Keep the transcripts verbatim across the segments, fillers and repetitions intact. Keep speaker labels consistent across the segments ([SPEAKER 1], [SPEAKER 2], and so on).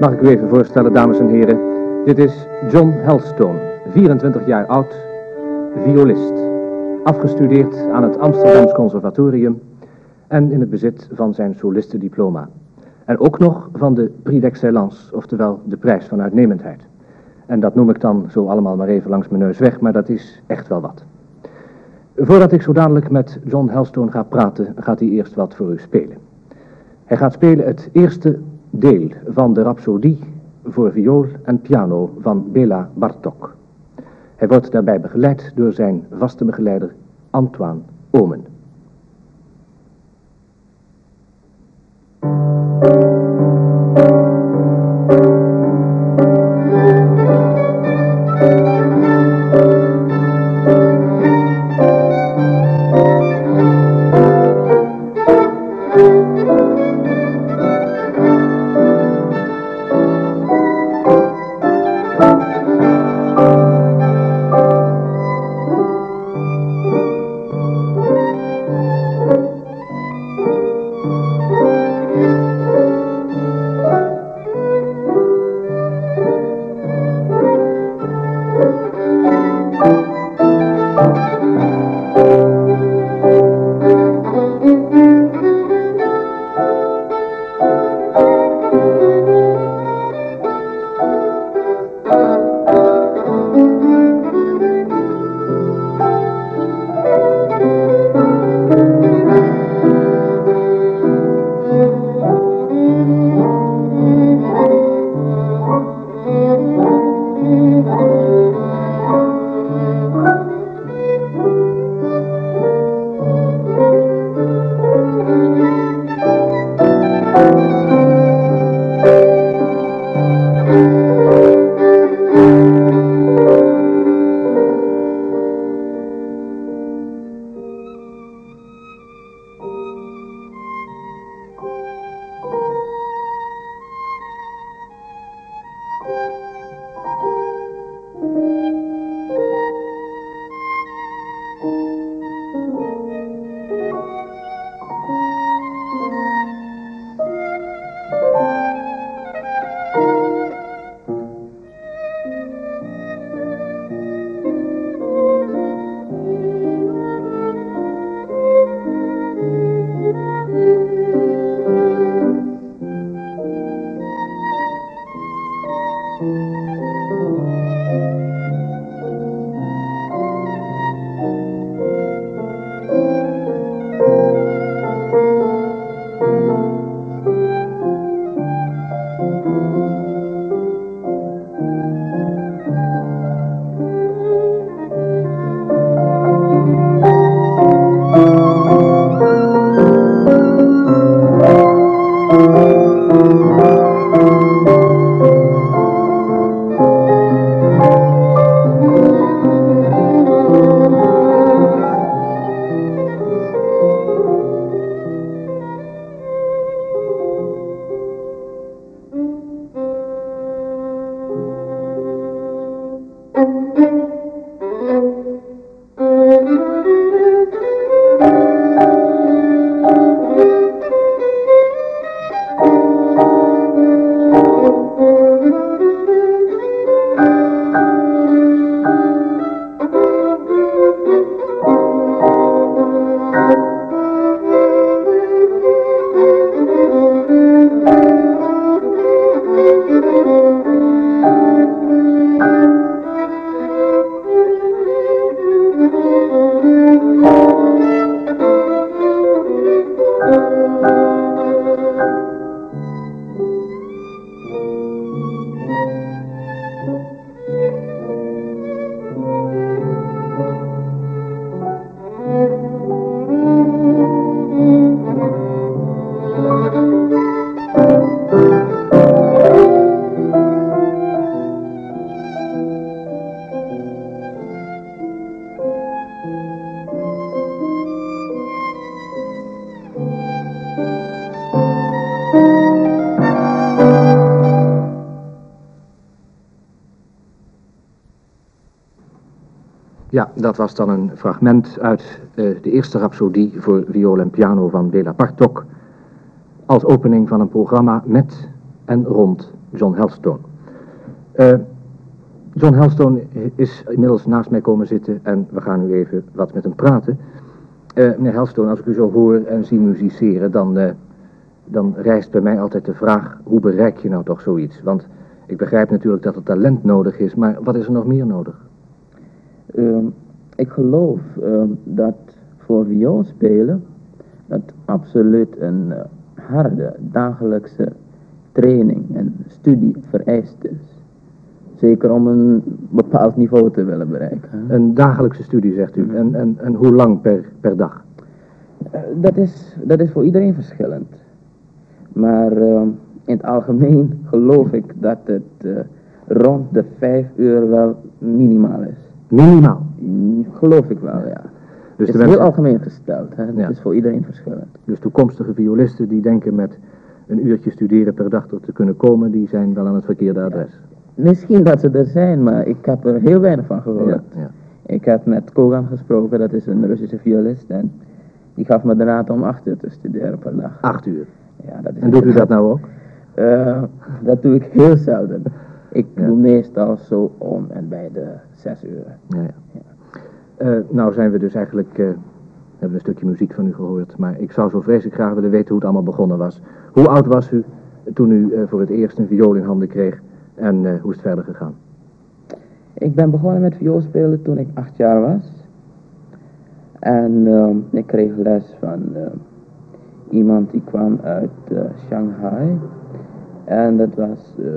[SPEAKER 1] Mag ik u even voorstellen, dames en heren. Dit is John Helstone, vierentwintig jaar oud, violist. Afgestudeerd aan het Amsterdams Conservatorium en in het bezit van zijn solistendiploma. En ook nog van de Prix d'Excellence, oftewel de prijs van uitnemendheid. En dat noem ik dan zo allemaal maar even langs mijn neus weg, maar dat is echt wel wat. Voordat ik zo dadelijk met John Helstone ga praten, gaat hij eerst wat voor u spelen. Hij gaat spelen het eerste deel van de Rhapsodie voor viool en piano van Béla Bartók. Hij wordt daarbij begeleid door zijn vaste begeleider Antoine Omen. Ja, dat was dan een fragment uit uh, de eerste Rhapsodie voor viool en piano van Béla Bartók. Als opening van een programma met en rond John Helstone. Uh, John Helstone is inmiddels naast mij komen zitten en we gaan nu even wat met hem praten. Uh, meneer Helstone, als ik u zo hoor en zie musiceren, dan, uh, dan rijst bij mij altijd de vraag, hoe bereik je nou toch zoiets? Want ik begrijp natuurlijk dat er talent nodig is, maar wat is er nog meer nodig?
[SPEAKER 2] Um, ik geloof um, dat voor viool spelen dat absoluut een uh, harde dagelijkse training en studie vereist is. Zeker om een bepaald niveau te willen bereiken. Hè?
[SPEAKER 1] Een dagelijkse studie, zegt u. En, en, en hoe lang per, per dag?
[SPEAKER 2] Uh, dat, is, dat is voor iedereen verschillend. Maar uh, in het algemeen geloof ik dat het uh, rond de vijf uur wel minimaal is.
[SPEAKER 1] Minimaal?
[SPEAKER 2] Mm, geloof ik wel, ja. Dus het is
[SPEAKER 1] mensen...
[SPEAKER 2] heel algemeen gesteld. Hè? Het ja. is voor iedereen verschillend.
[SPEAKER 1] Dus toekomstige violisten die denken met een uurtje studeren per dag er te kunnen komen, die zijn wel aan het verkeerde adres.
[SPEAKER 2] Ja. Misschien dat ze er zijn, maar ik heb er heel weinig van gehoord.
[SPEAKER 1] Ja, ja.
[SPEAKER 2] Ik heb met Kogan gesproken, dat is een Russische violist, en die gaf me de raad om acht uur te studeren per dag.
[SPEAKER 1] Acht uur?
[SPEAKER 2] Ja, dat is
[SPEAKER 1] en doet u dat nou ook?
[SPEAKER 2] Uh, dat doe ik heel zelden. Ik
[SPEAKER 1] ja.
[SPEAKER 2] doe meestal zo om en bij de zes uur.
[SPEAKER 1] Ja, ja. Ja. Uh, nou zijn we dus eigenlijk, uh, hebben we een stukje muziek van u gehoord, maar ik zou zo vreselijk graag willen weten hoe het allemaal begonnen was. Hoe oud was u toen u uh, voor het eerst een viool in handen kreeg en uh, hoe is het verder gegaan?
[SPEAKER 2] Ik ben begonnen met vioolspelen toen ik acht jaar was. En uh, ik kreeg les van uh, iemand die kwam uit uh, Shanghai. En dat was uh,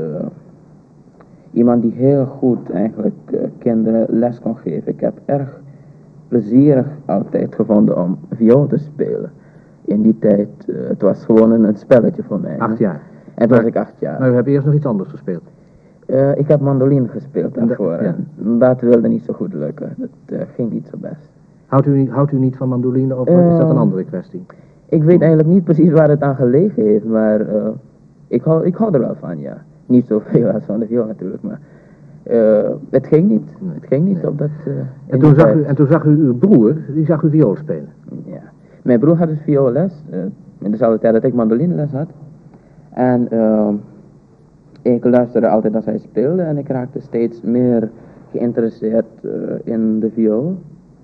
[SPEAKER 2] iemand die heel goed eigenlijk uh, kinderen les kon geven. Ik heb erg plezierig altijd gevonden om viool te spelen. In die tijd, uh, het was gewoon een, een spelletje voor mij.
[SPEAKER 1] Acht jaar?
[SPEAKER 2] En toen was ik acht jaar.
[SPEAKER 1] Maar u hebt eerst nog iets anders gespeeld?
[SPEAKER 2] Uh, ik heb mandoline gespeeld daarvoor en,
[SPEAKER 1] ja.
[SPEAKER 2] en dat wilde niet zo goed lukken. Dat uh, ging niet zo best.
[SPEAKER 1] Houdt u, houdt u niet van mandoline of
[SPEAKER 2] uh,
[SPEAKER 1] is dat een andere kwestie?
[SPEAKER 2] Ik weet eigenlijk niet precies waar het aan gelegen heeft, maar uh, ik, hou, ik hou er wel van, ja. Niet zoveel als van de viool natuurlijk, maar uh, het ging niet. Nee. Het ging niet nee. op dat... Uh,
[SPEAKER 1] en, toen zag u, en toen zag u uw broer, die zag u viool spelen?
[SPEAKER 2] Ja. Mijn broer had dus vioolles, uh, in dezelfde tijd dat ik mandolineles had. En uh, ik luisterde altijd als hij speelde en ik raakte steeds meer geïnteresseerd uh, in de viool.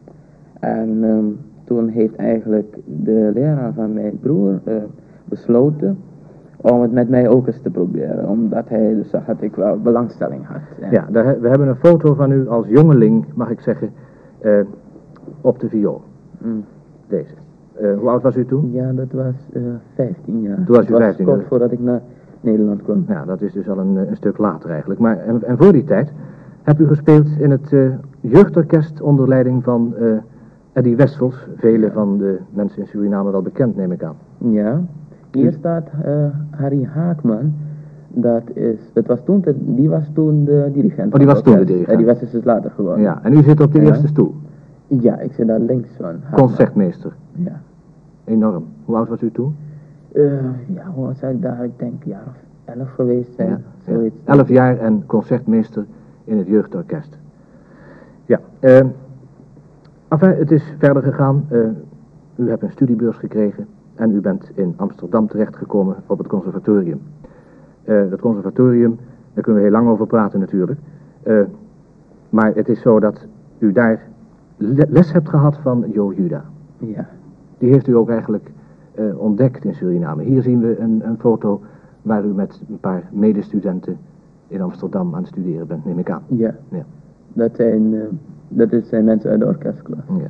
[SPEAKER 2] En um, toen heeft eigenlijk de leraar van mijn broer uh, besloten om het met mij ook eens te proberen. Omdat hij dus zag dat ik wel belangstelling had. En
[SPEAKER 1] ja, daar, we hebben een foto van u als jongeling, mag ik zeggen, uh, op de viool. Mm. Deze. Uh, hoe oud was u toen?
[SPEAKER 2] Ja, dat was uh, vijftien jaar.
[SPEAKER 1] Toen was u vijftien?
[SPEAKER 2] Dat was kort voordat ik naar Nederland kwam.
[SPEAKER 1] Ja, dat is dus al een, een stuk later eigenlijk. Maar, en, en voor die tijd hebt u gespeeld in het uh, jeugdorkest onder leiding van uh, Eddie Wessels. Vele ja. van de mensen in Suriname wel bekend, neem ik aan.
[SPEAKER 2] Ja, hier staat uh, Harry Haakman. Dat is, dat was toen, die was toen de dirigent.
[SPEAKER 1] Oh, die was toen de dirigent.
[SPEAKER 2] Eddie Wessels is later geworden.
[SPEAKER 1] Ja, en u zit op de ja. eerste stoel?
[SPEAKER 2] Ja, ik zit daar links van. Haakman.
[SPEAKER 1] Concertmeester?
[SPEAKER 2] Ja.
[SPEAKER 1] Enorm. Hoe oud was u toen?
[SPEAKER 2] Uh, ja, hoe oud zou ik daar, ik denk een jaar of elf geweest zijn. Ja, zoiets.
[SPEAKER 1] Ja. Elf jaar en concertmeester in het jeugdorkest. Ja, uh, enfin, het is verder gegaan. Uh, u hebt een studiebeurs gekregen en u bent in Amsterdam terechtgekomen op het conservatorium. Uh, dat conservatorium, daar kunnen we heel lang over praten natuurlijk. Uh, maar het is zo dat u daar les hebt gehad van Jo Juda.
[SPEAKER 2] Ja.
[SPEAKER 1] Die heeft u ook eigenlijk uh, ontdekt in Suriname. Hier zien we een, een foto waar u met een paar medestudenten in Amsterdam aan het studeren bent, neem ik aan.
[SPEAKER 2] Ja, ja. Dat, zijn, uh, dat zijn mensen uit de orkestklas.
[SPEAKER 1] Ja.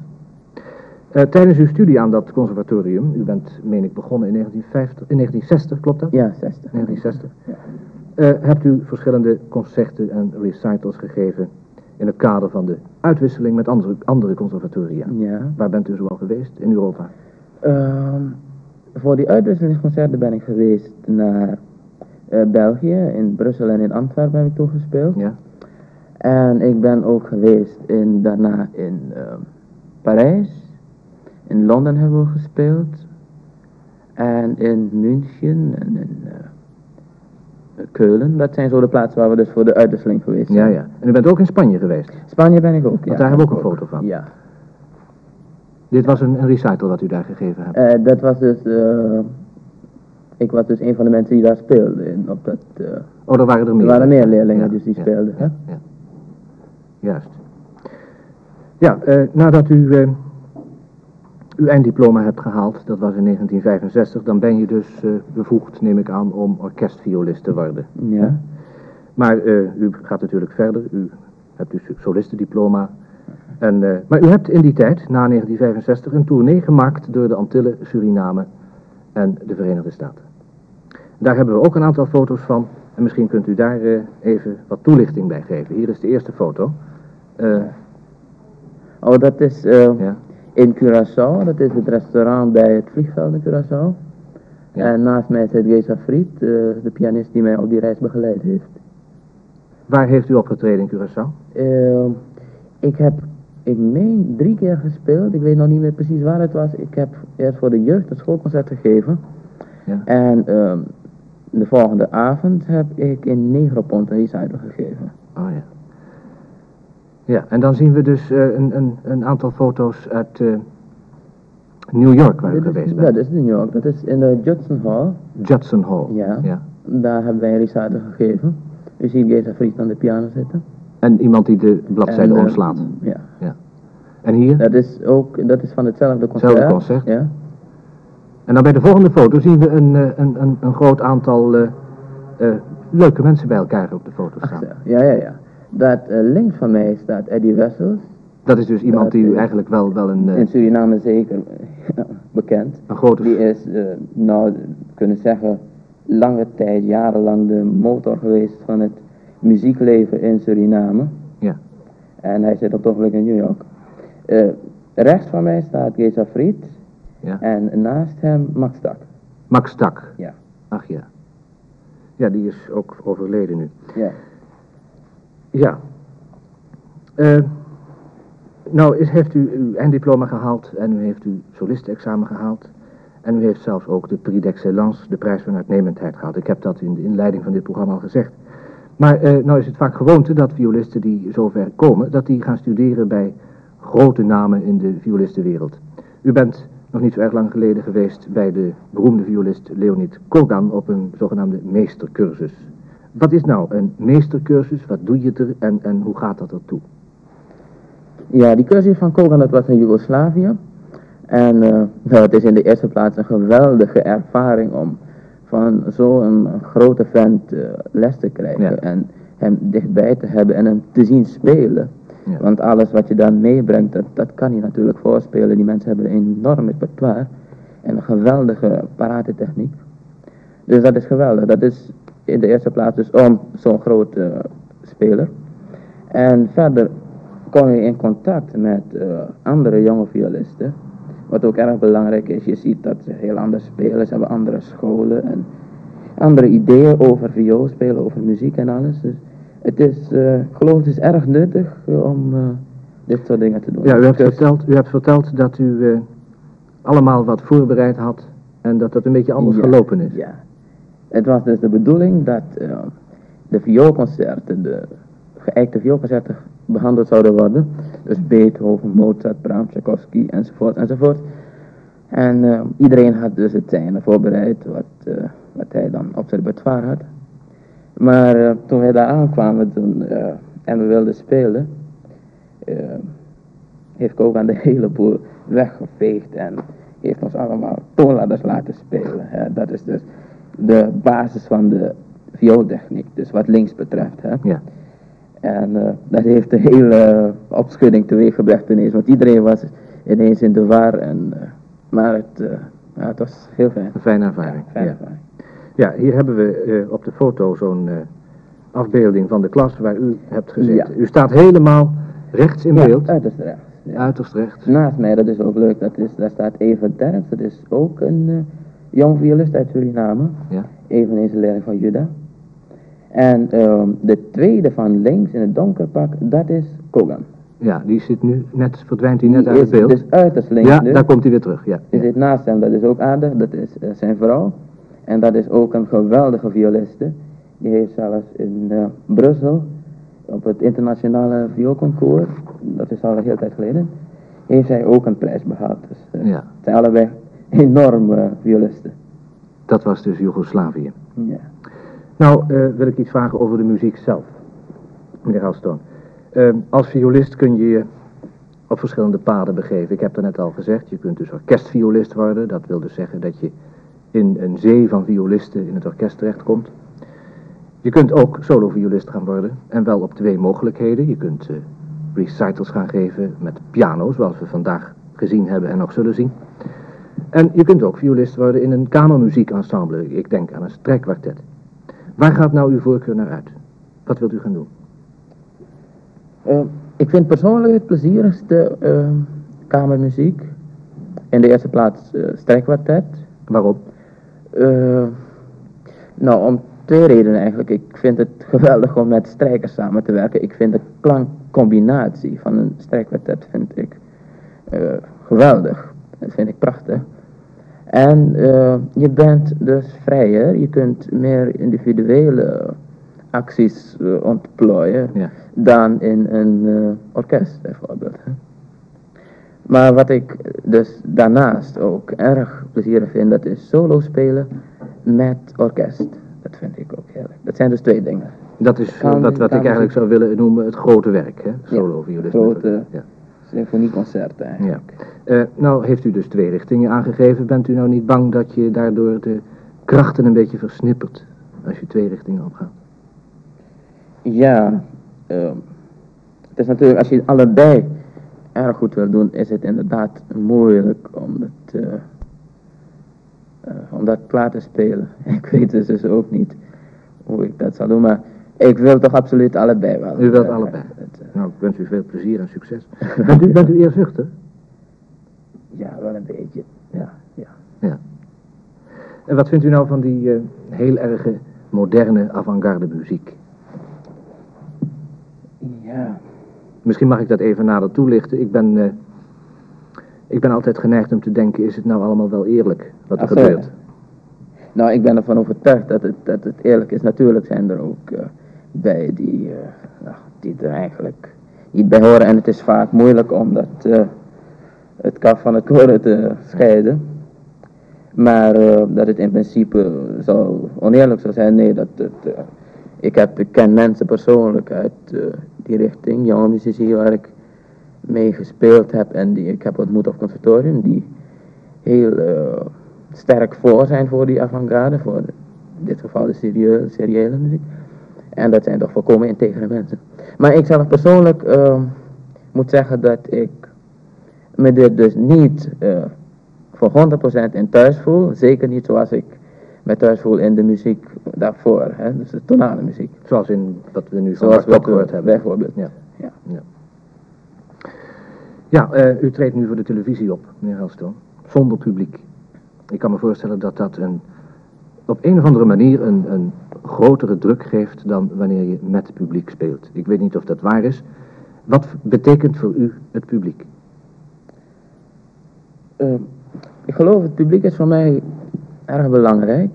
[SPEAKER 1] Uh, tijdens uw studie aan dat conservatorium, u bent, meen ik, begonnen in negentien vijftig, in negentien zestig, klopt dat?
[SPEAKER 2] Ja, zestig.
[SPEAKER 1] negentien zestig.
[SPEAKER 2] Ja.
[SPEAKER 1] Uh, hebt u verschillende concerten en recitals gegeven in het kader van de uitwisseling met andere, andere conservatoria.
[SPEAKER 2] Ja.
[SPEAKER 1] Waar bent u zoal geweest in Europa?
[SPEAKER 2] Uh, voor die uitwisselingsconcerten ben ik geweest naar uh, België, in Brussel en in Antwerpen heb ik toen gespeeld.
[SPEAKER 1] Ja.
[SPEAKER 2] En ik ben ook geweest in, daarna in uh, Parijs, in Londen hebben we gespeeld, en in München en in uh, Keulen. Dat zijn zo de plaatsen waar we dus voor de uitwisseling geweest zijn.
[SPEAKER 1] Ja, ja. En u bent ook in Spanje geweest?
[SPEAKER 2] Spanje ben ik ook, ja.
[SPEAKER 1] Want daar hebben we ook een foto van.
[SPEAKER 2] Ja.
[SPEAKER 1] Dit was een, een recital wat u daar gegeven hebt?
[SPEAKER 2] Uh, dat was dus uh, ik was dus een van de mensen die daar speelde. In, op dat, uh,
[SPEAKER 1] oh, er waren er meer?
[SPEAKER 2] Er waren meer leerlingen
[SPEAKER 1] ja,
[SPEAKER 2] dus die
[SPEAKER 1] ja,
[SPEAKER 2] speelden.
[SPEAKER 1] Ja, ja. Juist. Ja, uh, nadat u uh, uw einddiploma hebt gehaald, dat was in negentien vijfenzestig, dan ben je dus uh, bevoegd, neem ik aan, om orkestviolist te worden.
[SPEAKER 2] Ja.
[SPEAKER 1] Maar uh, u gaat natuurlijk verder, u hebt dus solistendiploma. En, uh, maar u hebt in die tijd, na negentien vijfenzestig, een tournee gemaakt door de Antillen, Suriname en de Verenigde Staten. Daar hebben we ook een aantal foto's van en misschien kunt u daar uh, even wat toelichting bij geven. Hier is de eerste foto. Uh,
[SPEAKER 2] oh, dat is uh,
[SPEAKER 1] ja.
[SPEAKER 2] in Curaçao, dat is het restaurant bij het vliegveld in Curaçao. Ja. En naast mij zit Geza Fried, uh, de pianist die mij op die reis begeleid heeft.
[SPEAKER 1] Waar heeft u opgetreden in Curaçao?
[SPEAKER 2] Uh, ik heb, ik meen, drie keer gespeeld. Ik weet nog niet meer precies waar het was. Ik heb eerst voor de jeugd een schoolconcert gegeven. Ja. En uh, de volgende avond heb ik in Negropont een recital gegeven.
[SPEAKER 1] Oh ja. Ja, en dan zien we dus uh, een, een, een aantal foto's uit uh, New York waar u geweest bent.
[SPEAKER 2] Dat is New York, dat is in de Judson Hall.
[SPEAKER 1] Judson Hall.
[SPEAKER 2] Ja,
[SPEAKER 1] ja.
[SPEAKER 2] Daar hebben wij een recital gegeven. U ziet Geza Fried aan de piano zitten.
[SPEAKER 1] En iemand die de bladzijde
[SPEAKER 2] uh,
[SPEAKER 1] omslaat.
[SPEAKER 2] Ja.
[SPEAKER 1] ja. En hier?
[SPEAKER 2] Dat is ook, dat is van hetzelfde concert.
[SPEAKER 1] Hetzelfde concert.
[SPEAKER 2] Ja.
[SPEAKER 1] En dan bij de volgende foto zien we een, een, een, een groot aantal uh, uh, leuke mensen bij elkaar op de foto staan.
[SPEAKER 2] Ach, ja, ja, ja. Dat uh, links van mij staat Eddie Wessels.
[SPEAKER 1] Dat is dus iemand
[SPEAKER 2] dat,
[SPEAKER 1] die u
[SPEAKER 2] uh,
[SPEAKER 1] eigenlijk wel, wel een... Uh,
[SPEAKER 2] in Suriname zeker bekend.
[SPEAKER 1] Een grote...
[SPEAKER 2] Die is, uh, nou, kunnen zeggen, lange tijd, jarenlang de motor geweest van het muziekleven in Suriname.
[SPEAKER 1] Ja.
[SPEAKER 2] En hij zit op het ogenblik in New York. Uh, rechts van mij staat Geza Fried.
[SPEAKER 1] Ja.
[SPEAKER 2] En naast hem Max Tak.
[SPEAKER 1] Max Tak?
[SPEAKER 2] Ja.
[SPEAKER 1] Ach ja. Ja, die is ook overleden nu.
[SPEAKER 2] Ja.
[SPEAKER 1] Ja. Uh, nou, is, heeft u uw einddiploma gehaald en u heeft uw solistenexamen gehaald. En u heeft zelfs ook de Prix d'Excellence, de prijs van uitnemendheid gehaald. Ik heb dat in de inleiding van dit programma al gezegd. Maar uh, nou is het vaak gewoonte dat violisten die zover komen, dat die gaan studeren bij grote namen in de violistenwereld. U bent nog niet zo erg lang geleden geweest bij de beroemde violist Leonid Kogan op een zogenaamde meestercursus. Wat is nou een meestercursus? Wat doe je er en, en hoe gaat dat ertoe?
[SPEAKER 2] Ja, die cursus van Kogan, dat was in Joegoslavië. En uh, nou, het is in de eerste plaats een geweldige ervaring om van zo'n grote vent uh, les te krijgen. Ja. En hem dichtbij te hebben en hem te zien spelen. Ja. Want alles wat je dan meebrengt, dat, dat kan je natuurlijk voorspelen. Die mensen hebben een enorm repertoire en een geweldige paratetechniek. Dus dat is geweldig. Dat is in de eerste plaats dus om zo'n grote uh, speler. En verder kom je in contact met uh, andere jonge violisten. Wat ook erg belangrijk is, je ziet dat ze heel anders spelen. Ze hebben andere scholen en andere ideeën over viool spelen, over muziek en alles. Dus het is, uh, ik geloof het is erg nuttig uh, om uh, dit soort dingen te doen.
[SPEAKER 1] Ja, u hebt, dus verteld, u hebt verteld dat u uh, allemaal wat voorbereid had en dat dat een beetje anders
[SPEAKER 2] ja,
[SPEAKER 1] gelopen is.
[SPEAKER 2] Ja, het was dus de bedoeling dat uh, de vioolconcerten, de geëikte vioolconcerten behandeld zouden worden. Dus Beethoven, Mozart, Brahms, Tchaikovsky enzovoort enzovoort. En uh, iedereen had dus het zijne voorbereid wat, uh, wat hij dan op zijn repertoire had. Maar uh, toen wij daar aankwamen toen, uh, en we wilden spelen, uh, heeft Kogan de hele boel weggeveegd en heeft ons allemaal toonladders laten spelen. Uh, dat is dus de basis van de viooltechniek, dus wat links betreft. Hè.
[SPEAKER 1] Ja.
[SPEAKER 2] En uh, dat heeft een hele opschudding teweeggebracht ineens, want iedereen was ineens in de war. En, uh, maar het, uh, ja, het was heel fijn.
[SPEAKER 1] Een fijne ervaring.
[SPEAKER 2] Ja, fijne
[SPEAKER 1] ja.
[SPEAKER 2] ervaring.
[SPEAKER 1] Ja, hier hebben we uh, op de foto zo'n uh, afbeelding van de klas waar u hebt gezeten. Ja. U staat helemaal rechts in
[SPEAKER 2] ja,
[SPEAKER 1] beeld.
[SPEAKER 2] uiterst rechts. Ja.
[SPEAKER 1] Uiterst rechts.
[SPEAKER 2] Naast mij, dat is ook leuk, dat is, daar staat Evert Derks, dat is ook een uh, jong violist uit Suriname.
[SPEAKER 1] Ja.
[SPEAKER 2] Eveneens een leerling van Juda. En um, de tweede van links in het donker pak, dat is Kogan.
[SPEAKER 1] Ja, die zit nu net, verdwijnt hij net
[SPEAKER 2] die
[SPEAKER 1] uit het beeld.
[SPEAKER 2] Dus uiterst links
[SPEAKER 1] ja,
[SPEAKER 2] nu.
[SPEAKER 1] daar komt hij weer terug. Ja.
[SPEAKER 2] Die
[SPEAKER 1] ja.
[SPEAKER 2] zit naast hem, dat is ook aardig, dat is uh, zijn vrouw. En dat is ook een geweldige violiste. Die heeft zelfs in uh, Brussel, op het internationale vioolconcours, dat is al een hele tijd geleden, heeft zij ook een prijs behaald. Dus uh,
[SPEAKER 1] ja.
[SPEAKER 2] het zijn allebei enorme uh, violisten.
[SPEAKER 1] Dat was dus Joegoslavië.
[SPEAKER 2] Ja.
[SPEAKER 1] Nou, uh, wil ik iets vragen over de muziek zelf, meneer Halstone. Uh, als violist kun je je op verschillende paden begeven. Ik heb daarnet al gezegd, je kunt dus orkestviolist worden. Dat wil dus zeggen dat je in een zee van violisten in het orkest terechtkomt. Je kunt ook soloviolist gaan worden, en wel op twee mogelijkheden. Je kunt uh, recitals gaan geven met piano, zoals we vandaag gezien hebben en nog zullen zien. En je kunt ook violist worden in een kamermuziekensemble. Ik denk aan een strijkkwartet. Waar gaat nou uw voorkeur naar uit? Wat wilt u gaan doen?
[SPEAKER 2] Uh, ik vind persoonlijk het plezierigste uh, kamermuziek. In de eerste plaats uh, strijkkwartet.
[SPEAKER 1] Waarom?
[SPEAKER 2] Uh, nou, om twee redenen eigenlijk. Ik vind het geweldig om met strijkers samen te werken. Ik vind de klankcombinatie van een strijkkwartet vind ik uh, geweldig. Dat vind ik prachtig. En uh, je bent dus vrijer. Je kunt meer individuele acties uh, ontplooien, ja, dan in een uh, orkest bijvoorbeeld. Hè. Maar wat ik dus daarnaast ook erg plezierig vind, dat is solo spelen met orkest. Dat vind ik ook heerlijk. Dat zijn dus twee dingen.
[SPEAKER 1] Dat is kan, wat, wat ik eigenlijk zou willen noemen het grote werk, hè? Solo
[SPEAKER 2] ja, grote ja. symfonieconcerten eigenlijk.
[SPEAKER 1] Ja. Uh, nou heeft u dus twee richtingen aangegeven. Bent u nou niet bang dat je daardoor de krachten een beetje versnippert als je twee richtingen opgaat?
[SPEAKER 2] Ja, uh, het is natuurlijk, als je allebei erg goed wil doen, is het inderdaad moeilijk om het, uh, uh, om dat klaar te spelen. Ik weet dus, dus ook niet hoe ik dat zal doen, maar ik wil toch absoluut allebei wel.
[SPEAKER 1] U wilt allebei? Het, uh, nou, ik wens u veel plezier en succes. bent, u, bent u eerzuchtig?
[SPEAKER 2] Ja, wel een beetje, ja, ja.
[SPEAKER 1] ja. En wat vindt u nou van die uh, heel erge moderne avant-garde muziek?
[SPEAKER 2] Ja.
[SPEAKER 1] Misschien mag ik dat even nader toelichten. Ik ben, uh, ik ben altijd geneigd om te denken, is het nou allemaal wel eerlijk wat er Ach, gebeurt?
[SPEAKER 2] Nou, ik ben ervan overtuigd dat het, dat het eerlijk is. Natuurlijk zijn er ook uh, bij die, uh, nou, die er eigenlijk niet bij horen. En het is vaak moeilijk om dat, uh, het kaf van het koren te scheiden. Maar uh, dat het in principe zo oneerlijk zou zijn, nee, dat het... Uh, Ik, heb, ik ken mensen persoonlijk uit uh, die richting, jonge muzici waar ik mee gespeeld heb en die ik heb ontmoet op conservatorium, die heel uh, sterk voor zijn voor die avant-garde, voor de, in dit geval de serieuze, seriële muziek. En dat zijn toch volkomen integere mensen. Maar ik zelf persoonlijk uh, moet zeggen dat ik me dit dus niet uh, voor honderd procent in thuis voel, zeker niet zoals ik met thuis voel in de muziek daarvoor, hè? Dus de tonale muziek.
[SPEAKER 1] Zoals in wat we nu van Bartók gehoord hebben.
[SPEAKER 2] Bijvoorbeeld.
[SPEAKER 1] Ja, ja. ja. ja uh, u treedt nu voor de televisie op, meneer Halstone, zonder publiek. Ik kan me voorstellen dat dat een, op een of andere manier een, een grotere druk geeft dan wanneer je met publiek speelt. Ik weet niet of dat waar is. Wat betekent voor u het publiek?
[SPEAKER 2] Uh, ik geloof het publiek is voor mij erg belangrijk.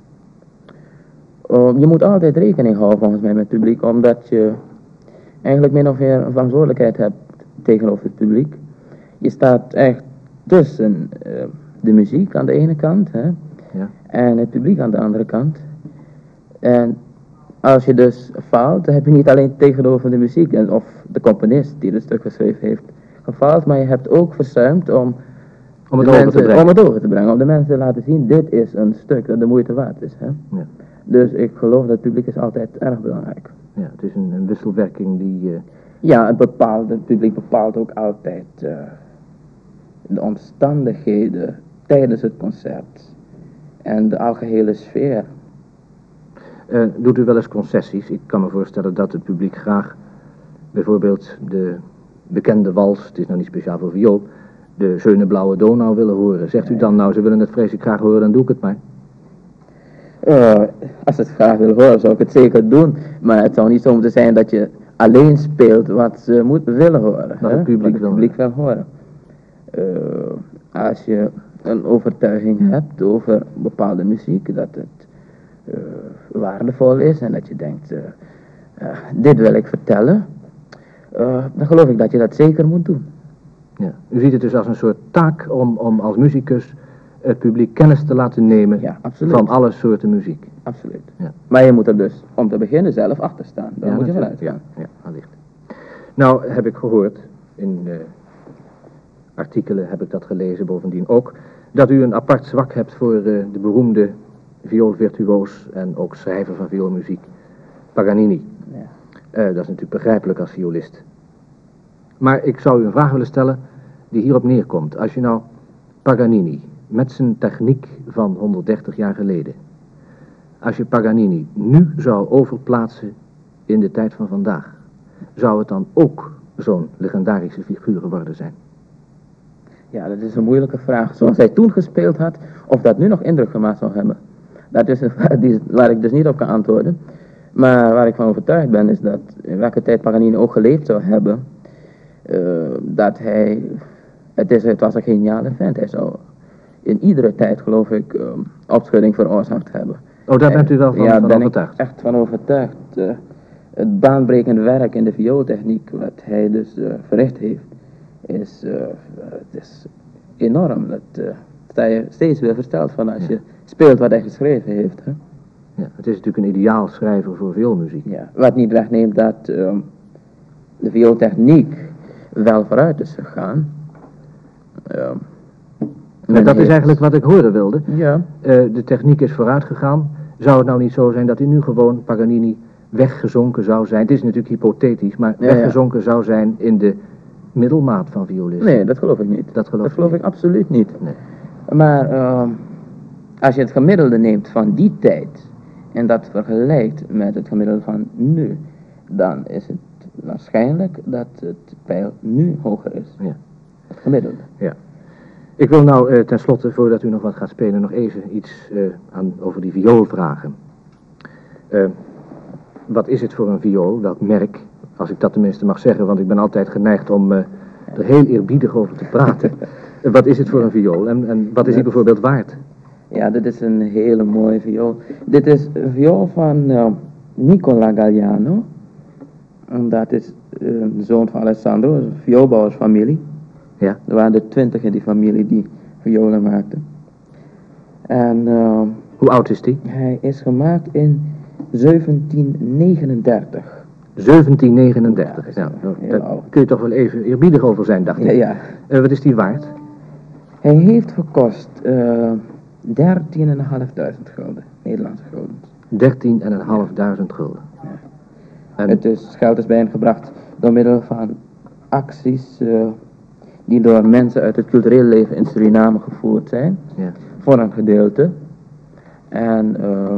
[SPEAKER 2] Uh, je moet altijd rekening houden volgens mij met het publiek, omdat je eigenlijk min of meer een verantwoordelijkheid hebt tegenover het publiek. Je staat echt tussen uh, de muziek aan de ene kant, hè, ja, en het publiek aan de andere kant. En als je dus faalt, dan heb je niet alleen tegenover de muziek en, of de componist die het stuk geschreven heeft gefaald, maar je hebt ook verzuimd om
[SPEAKER 1] Om het,
[SPEAKER 2] mensen,
[SPEAKER 1] over te brengen.
[SPEAKER 2] om het over te brengen, om de mensen te laten zien, dit is een stuk dat de moeite waard is. Hè? Ja. Dus ik geloof dat het publiek is altijd erg belangrijk.
[SPEAKER 1] Ja, het is een, een wisselwerking die... Uh...
[SPEAKER 2] Ja, het, bepaalt, het publiek bepaalt ook altijd uh, de omstandigheden tijdens het concert en de algehele sfeer.
[SPEAKER 1] Uh, doet u wel eens concessies? Ik kan me voorstellen dat het publiek graag bijvoorbeeld de bekende wals, het is nou niet speciaal voor viool, de Schöne Blauwe Donau willen horen. Zegt u dan, nou, ze willen het vreselijk graag horen, dan doe ik het maar.
[SPEAKER 2] Uh, als ze het graag willen horen, zou ik het zeker doen. Maar het zou niet zo moeten zijn dat je alleen speelt wat ze moeten willen horen.
[SPEAKER 1] Dat het publiek,
[SPEAKER 2] het publiek wil horen. Uh, als je een overtuiging hebt over bepaalde muziek, dat het uh, waardevol is en dat je denkt, uh, uh, dit wil ik vertellen, uh, dan geloof ik dat je dat zeker moet doen.
[SPEAKER 1] Ja. U ziet het dus als een soort taak om, om als muzikus het publiek kennis te laten nemen
[SPEAKER 2] Ja, absoluut.
[SPEAKER 1] van alle soorten muziek.
[SPEAKER 2] Absoluut.
[SPEAKER 1] Ja.
[SPEAKER 2] Maar je moet er dus om te beginnen zelf achter staan. Daar
[SPEAKER 1] Ja,
[SPEAKER 2] moet je
[SPEAKER 1] natuurlijk.
[SPEAKER 2] vanuit gaan.
[SPEAKER 1] Ja, ja, allicht. Nou heb ik gehoord, in uh, artikelen heb ik dat gelezen bovendien ook, dat u een apart zwak hebt voor uh, de beroemde vioolvirtuoos en ook schrijver van vioolmuziek, Paganini.
[SPEAKER 2] Ja.
[SPEAKER 1] Uh, dat is natuurlijk begrijpelijk als violist. Maar ik zou u een vraag willen stellen die hierop neerkomt. Als je nou Paganini, met zijn techniek van honderddertig jaar geleden, als je Paganini nu zou overplaatsen in de tijd van vandaag, zou het dan ook zo'n legendarische figuur geworden zijn?
[SPEAKER 2] Ja, dat is een moeilijke vraag. Zoals hij toen gespeeld had, of dat nu nog indruk gemaakt zou hebben. Dat is een vraag die, waar ik dus niet op kan antwoorden. Maar waar ik van overtuigd ben, is dat in welke tijd Paganini ook geleefd zou hebben, uh, dat hij, het, is, het was een geniale vent. Hij zou in iedere tijd, geloof ik, uh, opschudding veroorzaakt hebben.
[SPEAKER 1] Oh, daar bent u wel van,
[SPEAKER 2] ja,
[SPEAKER 1] van
[SPEAKER 2] ben
[SPEAKER 1] overtuigd?
[SPEAKER 2] Ik echt van overtuigd. Uh, het baanbrekende werk in de viooltechniek, wat hij dus uh, verricht heeft, is, uh, het is enorm. Dat uh, sta je steeds weer versteld van als ja. je speelt wat hij geschreven heeft. Hè?
[SPEAKER 1] Ja, het is natuurlijk een ideaal schrijver voor vioolmuziek.
[SPEAKER 2] Ja, wat niet wegneemt dat um, de viooltechniek wel vooruit is gegaan. Um,
[SPEAKER 1] en dat is eigenlijk wat ik horen wilde.
[SPEAKER 2] Ja.
[SPEAKER 1] Uh, de techniek is vooruit gegaan. Zou het nou niet zo zijn dat hij nu gewoon, Paganini, weggezonken zou zijn? Het is natuurlijk hypothetisch, maar
[SPEAKER 2] ja,
[SPEAKER 1] weggezonken
[SPEAKER 2] ja.
[SPEAKER 1] zou zijn in de middelmaat van violisten?
[SPEAKER 2] Nee, dat geloof ik niet.
[SPEAKER 1] Dat geloof,
[SPEAKER 2] dat geloof
[SPEAKER 1] niet.
[SPEAKER 2] ik absoluut niet.
[SPEAKER 1] Nee.
[SPEAKER 2] Maar uh, als je het gemiddelde neemt van die tijd en dat vergelijkt met het gemiddelde van nu, dan is het waarschijnlijk dat het peil nu hoger is.
[SPEAKER 1] Ja.
[SPEAKER 2] Het gemiddelde.
[SPEAKER 1] Ja. Ik wil nou uh, tenslotte, voordat u nog wat gaat spelen, nog even iets uh, aan, over die viool vragen. Uh, wat is het voor een viool, welk merk, als ik dat tenminste mag zeggen, want ik ben altijd geneigd om uh, er heel eerbiedig over te praten. uh, wat is het voor een viool en, en wat is die bijvoorbeeld waard?
[SPEAKER 2] Ja, dit is een hele mooie viool. Dit is een viool van uh, Nicola Galliano. En dat is uh, een zoon van Alessandro, een vioolbouwersfamilie.
[SPEAKER 1] Ja.
[SPEAKER 2] Er waren er twintig in die familie die violen maakten. En uh,
[SPEAKER 1] hoe oud is die?
[SPEAKER 2] Hij is gemaakt in zeventien negenendertig.
[SPEAKER 1] zeventien negenendertig,
[SPEAKER 2] ja,
[SPEAKER 1] nou, daar kun je toch wel even eerbiedig over zijn, dacht ik.
[SPEAKER 2] Ja, ja.
[SPEAKER 1] Uh, wat is die waard?
[SPEAKER 2] Hij heeft gekost uh, dertienduizend gulden, Nederlandse gulden.
[SPEAKER 1] dertienduizend gulden.
[SPEAKER 2] Ja.
[SPEAKER 1] En
[SPEAKER 2] het is, geld is bijeengebracht door middel van acties uh, die door mensen uit het cultureel leven in Suriname gevoerd zijn.
[SPEAKER 1] Ja.
[SPEAKER 2] Voor een gedeelte. En uh,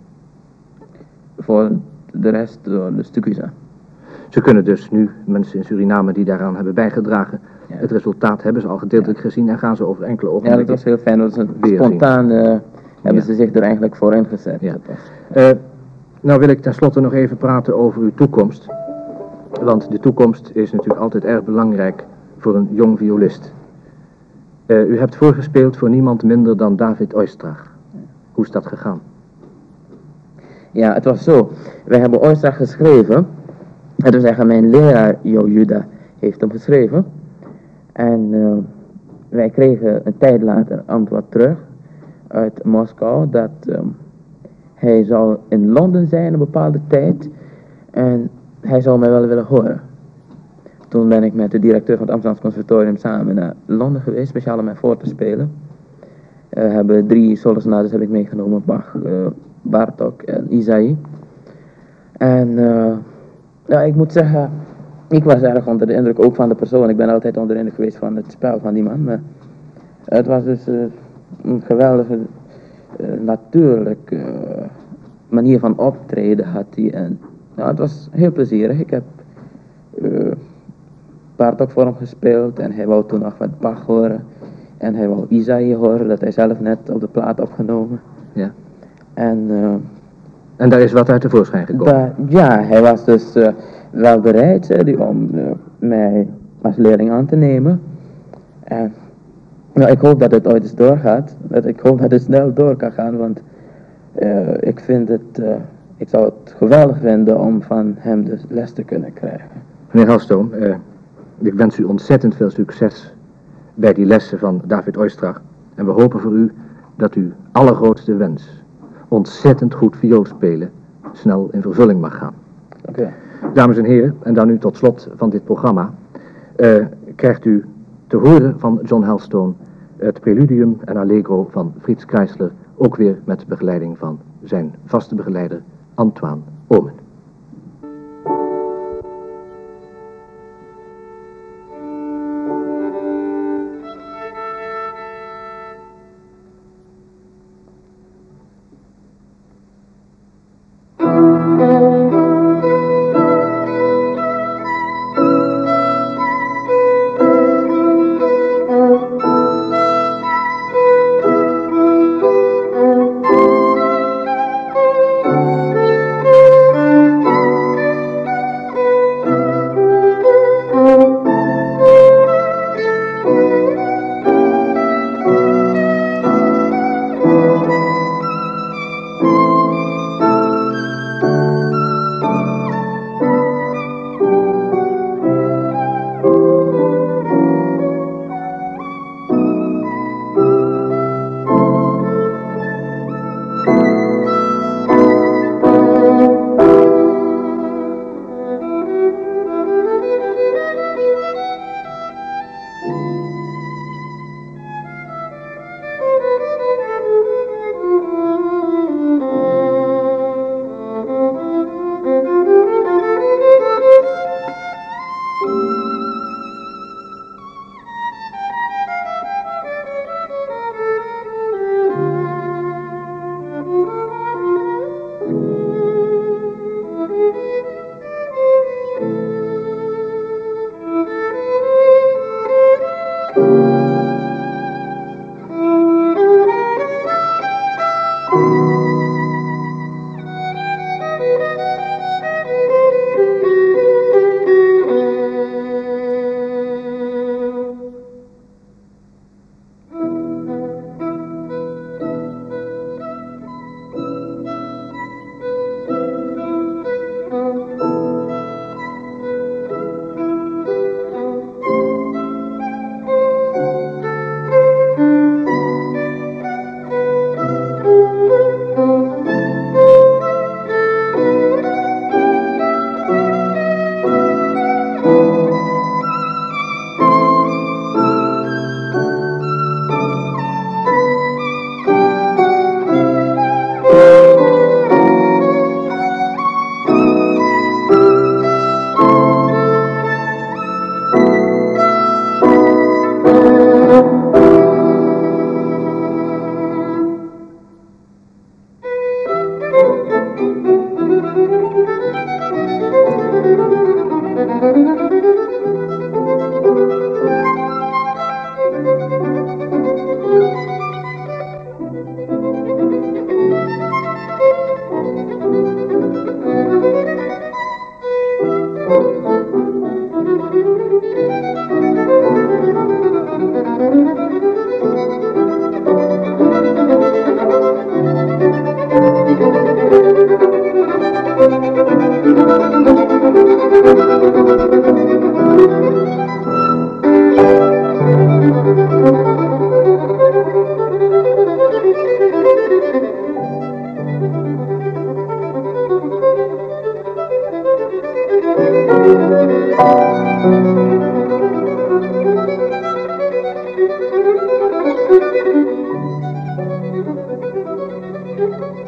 [SPEAKER 2] voor de rest door de Stukusa.
[SPEAKER 1] Ze kunnen dus nu, mensen in Suriname die daaraan hebben bijgedragen, ja. het resultaat hebben ze al gedeeltelijk ja. gezien en gaan ze over enkele ogenblikken.
[SPEAKER 2] Ja, dat was heel fijn. Dat was een spontaan uh, hebben ja. ze zich er eigenlijk voor ingezet.
[SPEAKER 1] Ja. Uh, nou wil ik tenslotte nog even praten over uw toekomst. Want de toekomst is natuurlijk altijd erg belangrijk voor een jong violist. Uh, u hebt voorgespeeld voor niemand minder dan David Oistrakh. Ja. Hoe is dat gegaan?
[SPEAKER 2] Ja, het was zo. Wij hebben Oistrakh geschreven. En dus zeggen mijn leraar Jo Juda heeft hem geschreven. En uh, wij kregen een tijd later antwoord terug uit Moskou dat um, hij zou in Londen zijn een bepaalde tijd en hij zou mij wel willen horen. Toen ben ik met de directeur van het Amsterdamse Conservatorium samen naar Londen geweest, speciaal om mij voor te spelen. We uh, hebben drie solosonades heb ik meegenomen, Bach, uh, Bartók en Isaïe. En uh, ja, ik moet zeggen, ik was erg onder de indruk ook van de persoon. Ik ben altijd onder de indruk geweest van het spel van die man. Maar het was dus uh, een geweldige, uh, natuurlijke uh, manier van optreden had hij. En nou, het was heel plezierig. Ik heb uh, Bartók voor hem gespeeld en hij wou toen nog wat Bach horen. En hij wou Isaïe horen, dat hij zelf net op de plaat opgenomen.
[SPEAKER 1] Ja.
[SPEAKER 2] En, uh,
[SPEAKER 1] en daar is wat uit tevoorschijn gekomen?
[SPEAKER 2] Da, ja, hij was dus uh, wel bereid zei hij, om uh, mij als leerling aan te nemen. En nou, ik hoop dat het ooit eens doorgaat. Dat ik hoop dat het snel door kan gaan, want uh, ik vind het, uh, ik zou het geweldig vinden om van hem dus les te kunnen krijgen.
[SPEAKER 1] Meneer Halstoom, uh, ik wens u ontzettend veel succes bij die lessen van David Oistrakh. En we hopen voor u dat uw allergrootste wens, ontzettend goed viool spelen, snel in vervulling mag gaan.
[SPEAKER 2] Oké. Okay.
[SPEAKER 1] Dames en heren, en dan nu tot slot van dit programma, uh, krijgt u te horen van John Helstone het preludium en allegro van Fritz Kreisler, ook weer met begeleiding van zijn vaste begeleider Antoine Omen.
[SPEAKER 3] Thank you.